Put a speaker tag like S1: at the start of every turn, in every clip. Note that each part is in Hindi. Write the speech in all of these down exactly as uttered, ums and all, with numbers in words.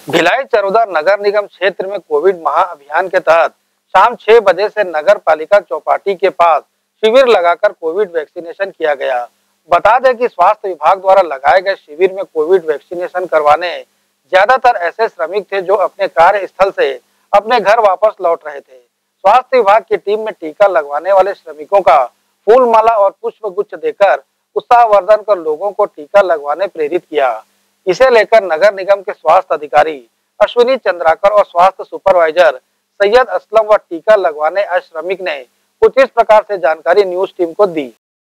S1: भिलाई चरोदा नगर निगम क्षेत्र में कोविड महाअभियान के तहत शाम छह बजे से नगर पालिका चौपाटी के पास शिविर लगाकर कोविड वैक्सीनेशन किया गया। बता दें कि स्वास्थ्य विभाग द्वारा लगाए गए शिविर में कोविड वैक्सीनेशन करवाने ज्यादातर ऐसे श्रमिक थे जो अपने कार्यस्थल से अपने घर वापस लौट रहे थे। स्वास्थ्य विभाग की टीम में टीका लगवाने वाले श्रमिकों का फूल माला और पुष्प गुच्छ देकर उत्साहवर्धन कर लोगों को टीका लगवाने प्रेरित किया। इसे लेकर नगर निगम के स्वास्थ्य अधिकारी अश्विनी चंद्राकर और स्वास्थ्य सुपरवाइजर सैयद असलम व टीका लगवाने आए श्रमिक ने कुछ इस प्रकार से जानकारी न्यूज टीम को दी।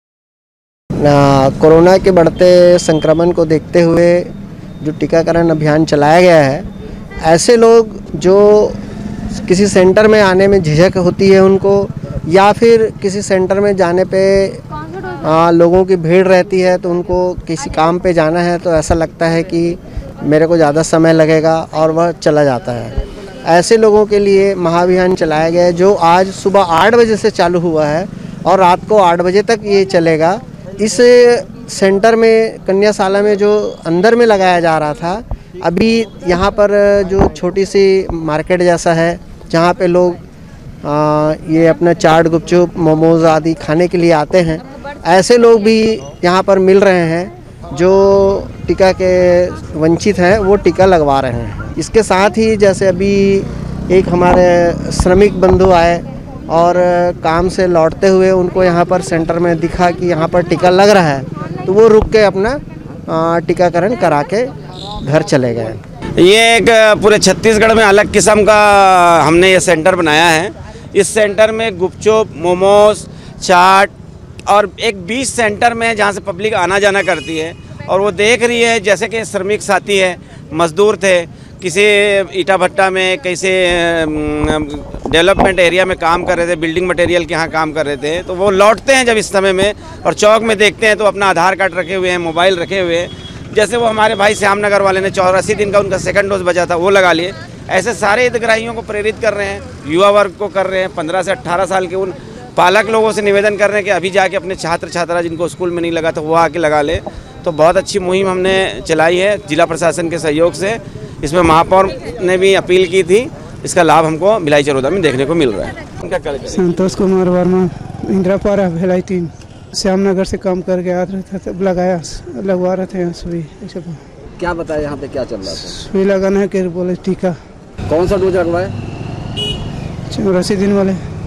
S2: कोरोना के बढ़ते संक्रमण को देखते हुए जो टीकाकरण अभियान चलाया गया है, ऐसे लोग जो किसी सेंटर में आने में झिझक होती है उनको, या फिर किसी सेंटर में जाने पे आ, लोगों की भीड़ रहती है तो उनको किसी काम पे जाना है तो ऐसा लगता है कि मेरे को ज़्यादा समय लगेगा और वह चला जाता है। ऐसे लोगों के लिए महाअभियान चलाया गया है जो आज सुबह आठ बजे से चालू हुआ है और रात को आठ बजे तक ये चलेगा। इस सेंटर में कन्याशाला में जो अंदर में लगाया जा रहा था, अभी यहाँ पर जो छोटी सी मार्केट जैसा है जहाँ पे लोग आ, ये अपना चाट गुपचुप मोमोज आदि खाने के लिए आते हैं, ऐसे लोग भी यहाँ पर मिल रहे हैं जो टीका के वंचित हैं, वो टीका लगवा रहे हैं। इसके साथ ही जैसे अभी एक हमारे श्रमिक बंधु आए और काम से लौटते हुए उनको यहाँ पर सेंटर में दिखा कि यहाँ पर टीका लग रहा है, तो वो रुक के अपना टीकाकरण करा के घर चले गए।
S3: ये एक पूरे छत्तीसगढ़ में अलग किस्म का हमने ये सेंटर बनाया है। इस सेंटर में गुपचुप, मोमोज, चाट और एक बीच सेंटर में जहाँ से पब्लिक आना जाना करती है और वो देख रही है जैसे कि श्रमिक साथी है, मजदूर थे, किसी ईटा भट्टा में, कैसे डेवलपमेंट एरिया में काम कर रहे थे, बिल्डिंग मटेरियल के यहाँ काम कर रहे थे, तो वो लौटते हैं जब इस समय में और चौक में देखते हैं तो अपना आधार कार्ड रखे हुए हैं, मोबाइल रखे हुए हैं। जैसे वो हमारे भाई श्यामनगर वाले ने चौरासी दिन का उनका सेकंड डोज बचा था, वो लगा लिए। ऐसे सारे हितग्राहियों को प्रेरित कर रहे हैं, युवा वर्ग को कर रहे हैं, पंद्रह से अट्ठारह साल के उन पालक लोगों से निवेदन कर रहे हैं कि अभी जाके अपने छात्र छात्रा जिनको स्कूल में नहीं लगा तो वो आके लगा ले। तो बहुत अच्छी मुहिम हमने चलाई है जिला प्रशासन के सहयोग से। इसमें महापौर ने भी अपील की थी, इसका लाभ हमको भिलाई चरोदा में देखने को मिल रहा है। उनका
S4: संतोष कुमार वर्मा, इंदिरापारा, भिलाई तीन, श्यामनगर से काम करके आ रहे थे, लगाया लगवा रहे थे सुई।
S5: क्या बताया यहाँ पे क्या चल रहा था?
S4: सुई लगाना है कि बोले टीका।
S5: कौन सा डोज लगवाए?
S4: चौरासी दिन वाले।